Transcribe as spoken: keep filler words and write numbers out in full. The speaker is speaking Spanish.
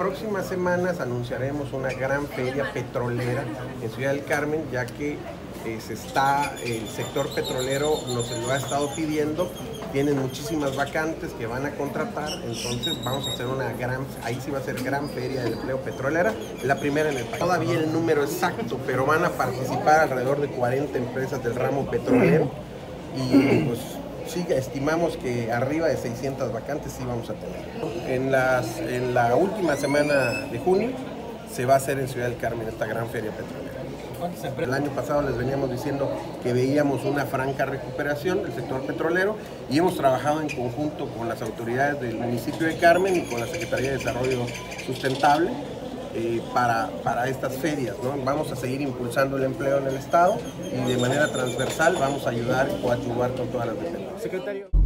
próximas semanas anunciaremos una gran feria petrolera en Ciudad del Carmen, ya que eh, se está, el sector petrolero nos lo ha estado pidiendo, tienen muchísimas vacantes que van a contratar, entonces vamos a hacer una gran, ahí sí va a ser gran feria del empleo petrolera, la primera en el país. Todavía el número exacto, pero van a participar alrededor de cuarenta empresas del ramo petrolero y pues sí, estimamos que arriba de seiscientas vacantes sí vamos a tener. En, las, en la última semana de junio se va a hacer en Ciudad del Carmen esta gran feria petrolera. El año pasado les veníamos diciendo que veíamos una franca recuperación del sector petrolero y hemos trabajado en conjunto con las autoridades del municipio de Carmen y con la Secretaría de Desarrollo Sustentable eh, para, para estas ferias, ¿no? Vamos a seguir impulsando el empleo en el estado y de manera transversal vamos a ayudar y coadyuvar con todas las dependencias. Secretario.